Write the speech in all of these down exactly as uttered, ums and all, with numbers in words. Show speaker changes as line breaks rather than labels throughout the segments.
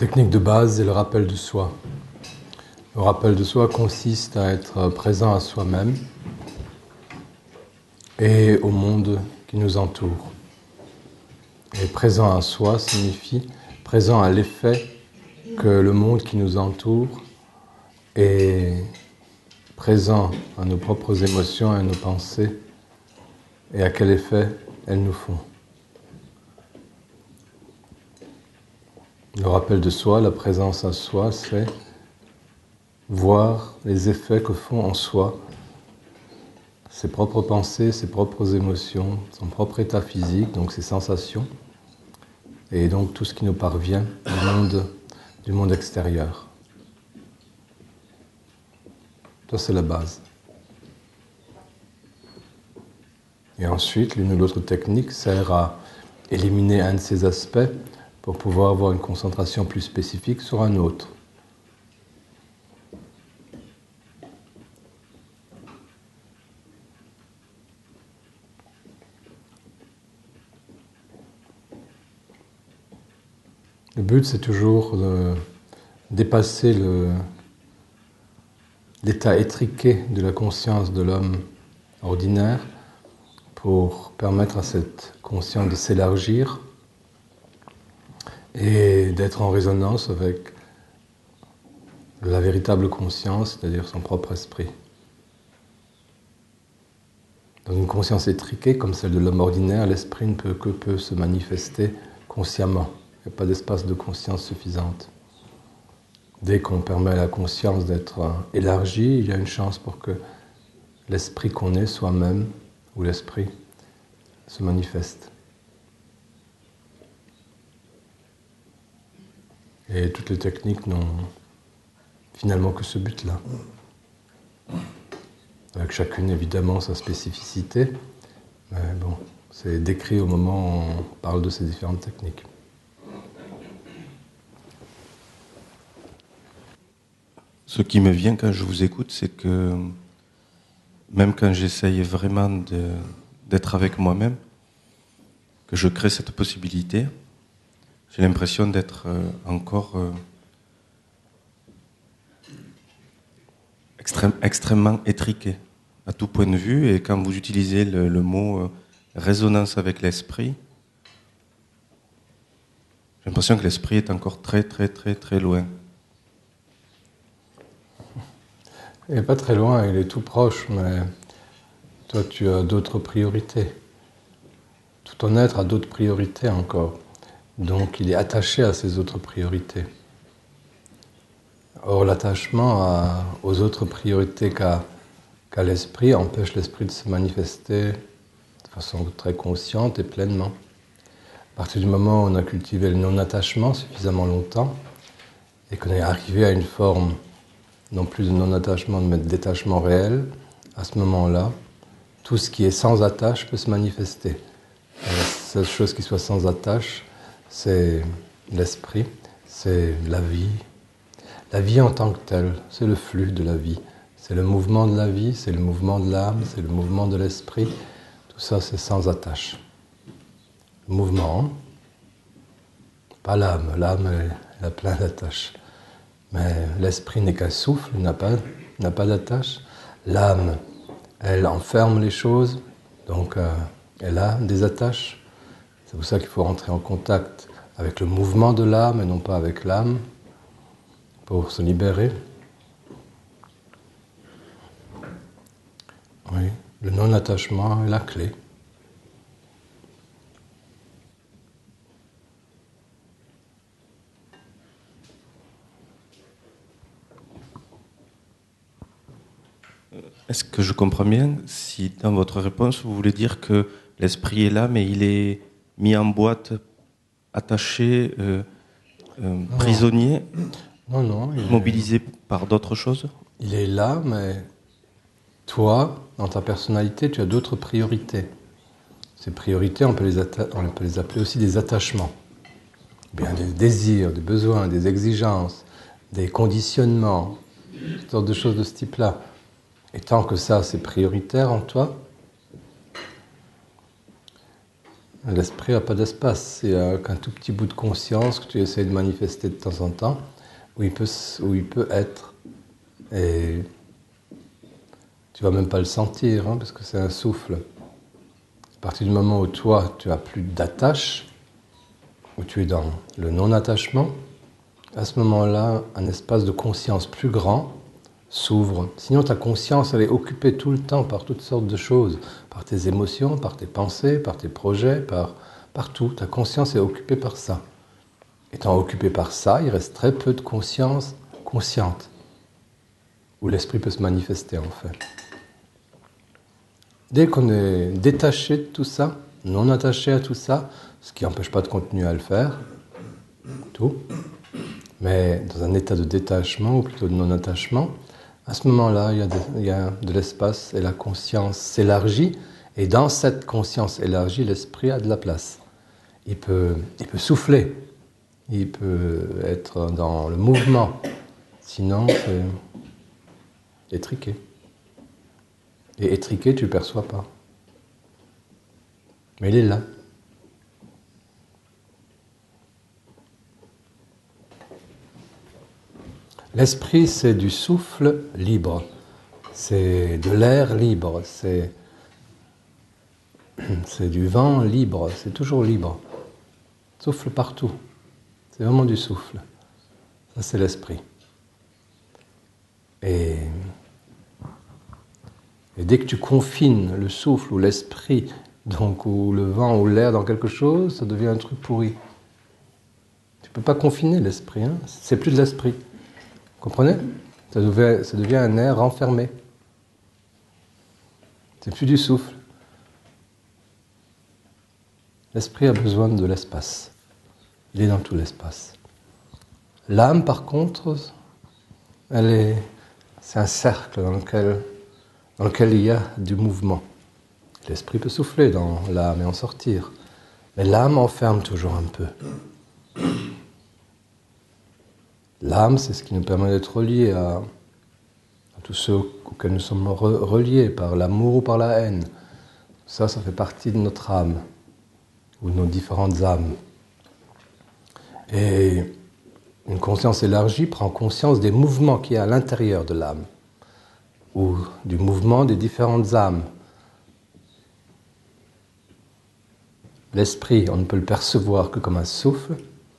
technique de base est le rappel de soi. Le rappel de soi consiste à être présent à soi-même et au monde qui nous entoure. Et présent à soi signifie présent à l'effet que le monde qui nous entoure est présent à nos propres émotions et à nos pensées et à quel effet elles nous font. Le rappel de soi, la présence à soi, c'est voir les effets que font en soi ses propres pensées, ses propres émotions, son propre état physique, donc ses sensations, et donc tout ce qui nous parvient du monde, du monde extérieur. Ça, c'est la base. Et ensuite, l'une ou l'autre technique sert à éliminer un de ces aspects pour pouvoir avoir une concentration plus spécifique sur un autre. Le but, c'est toujours de dépasser le, l'état étriqué de la conscience de l'homme ordinaire pour permettre à cette conscience de s'élargir et d'être en résonance avec la véritable conscience, c'est-à-dire son propre esprit. Dans une conscience étriquée comme celle de l'homme ordinaire, l'esprit ne peut que peut se manifester consciemment. Il n'y a pas d'espace de conscience suffisante. Dès qu'on permet à la conscience d'être élargie, il y a une chance pour que l'esprit qu'on est soi-même, ou l'esprit, se manifeste. Et toutes les techniques n'ont finalement que ce but-là. Avec chacune, évidemment, sa spécificité. Mais bon, c'est décrit au moment où on parle de ces différentes techniques.
Ce qui me vient quand je vous écoute, c'est que même quand j'essaye vraiment de, d'être avec moi-même, que je crée cette possibilité, j'ai l'impression d'être encore euh, extrême, extrêmement étriqué à tout point de vue. Et quand vous utilisez le, le mot euh, résonance avec l'esprit, j'ai l'impression que l'esprit est encore très très très très loin.
Il n'est pas très loin, il est tout proche, mais toi tu as d'autres priorités. Tout ton être a d'autres priorités encore. Donc il est attaché à ces autres priorités. Or l'attachement à, aux autres priorités qu'a, qu'a l'esprit empêche l'esprit de se manifester de façon très consciente et pleinement. À partir du moment où on a cultivé le non-attachement suffisamment longtemps et qu'on est arrivé à une forme non plus de non-attachement mais de détachement réel, à ce moment-là, tout ce qui est sans attache peut se manifester. Et la seule chose qui soit sans attache, c'est l'esprit, c'est la vie. La vie en tant que telle, c'est le flux de la vie. C'est le mouvement de la vie, c'est le mouvement de l'âme, c'est le mouvement de l'esprit. Tout ça, c'est sans attache. Le mouvement, pas l'âme. L'âme, elle, elle a plein d'attaches. Mais l'esprit n'est qu'un souffle, il n'a pas, n'a pas d'attache. L'âme, elle enferme les choses, donc euh, elle a des attaches. C'est pour ça qu'il faut rentrer en contact avec le mouvement de l'âme et non pas avec l'âme, pour se libérer. Oui, le non-attachement est la clé.
Est-ce que je comprends bien si dans votre réponse vous voulez dire que l'esprit est là mais il est mis en boîte, attaché, euh, euh, prisonnier,
non, non, il
mobilisé
est,
par d'autres choses?
Il est là, mais toi, dans ta personnalité, tu as d'autres priorités. Ces priorités, on peut les, atta- on peut les appeler aussi des attachements. Bien des désirs, des besoins, des exigences, des conditionnements, toutes sortes de choses de ce type-là. Et tant que ça, c'est prioritaire en toi, L'esprit n'a pas d'espace. C'est qu'un tout petit bout de conscience que tu essaies de manifester de temps en temps, où il peut, où il peut être. Et tu ne vas même pas le sentir, hein, parce que c'est un souffle. À partir du moment où toi, tu n'as plus d'attache, où tu es dans le non-attachement, à ce moment-là, un espace de conscience plus grand s'ouvre. Sinon, ta conscience, elle est occupée tout le temps par toutes sortes de choses, par tes émotions, par tes pensées, par tes projets, par, par tout. Ta conscience est occupée par ça. Étant occupée par ça, il reste très peu de conscience consciente, où l'esprit peut se manifester en fait. Dès qu'on est détaché de tout ça, non attaché à tout ça, ce qui n'empêche pas de continuer à le faire, tout, mais dans un état de détachement, ou plutôt de non-attachement, à ce moment-là, il y a de, il y a de l'espace et la conscience s'élargit, et dans cette conscience élargie, l'esprit a de la place. Il peut, il peut souffler, il peut être dans le mouvement, sinon c'est étriqué. Et étriqué, tu ne le perçois pas. Mais il est là. L'esprit, c'est du souffle libre. C'est de l'air libre. C'est, c'est du vent libre. C'est toujours libre. Souffle partout. C'est vraiment du souffle. Ça, c'est l'esprit. Et, et dès que tu confines le souffle ou l'esprit, donc ou le vent ou l'air dans quelque chose, ça devient un truc pourri. Tu ne peux pas confiner l'esprit. Hein, c'est plus de l'esprit. Vous comprenez ? Ça devient, ça devient un air renfermé. C'est plus du souffle. L'esprit a besoin de l'espace. Il est dans tout l'espace. L'âme, par contre, elle est, c'est un cercle dans lequel, dans lequel il y a du mouvement. L'esprit peut souffler dans l'âme et en sortir. Mais l'âme enferme toujours un peu. L'âme, c'est ce qui nous permet d'être reliés à, à tous ceux auxquels nous sommes re, reliés par l'amour ou par la haine. Ça, ça fait partie de notre âme, ou de nos différentes âmes. Et une conscience élargie prend conscience des mouvements qu'il y a à l'intérieur de l'âme, ou du mouvement des différentes âmes. L'esprit, on ne peut le percevoir que comme un souffle.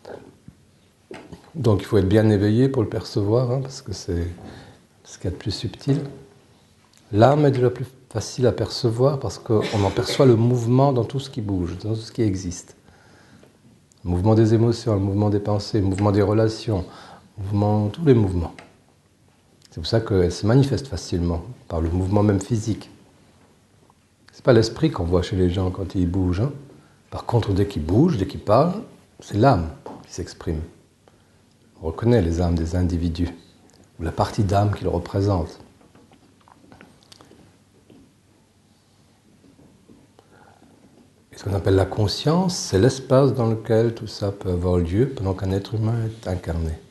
Donc il faut être bien éveillé pour le percevoir, hein, parce que c'est ce qu'il y a de plus subtil. L'âme est déjà plus facile à percevoir parce qu'on en perçoit le mouvement dans tout ce qui bouge, dans tout ce qui existe. Le mouvement des émotions, le mouvement des pensées, le mouvement des relations, le mouvement, tous les mouvements. C'est pour ça qu'elle se manifeste facilement, par le mouvement même physique. C'est pas l'esprit qu'on voit chez les gens quand ils bougent. Hein. Par contre, dès qu'ils bougent, dès qu'ils parlent, c'est l'âme qui s'exprime. On reconnaît les âmes des individus, ou la partie d'âme qu'ils représentent. Et ce qu'on appelle la conscience, c'est l'espace dans lequel tout ça peut avoir lieu pendant qu'un être humain est incarné.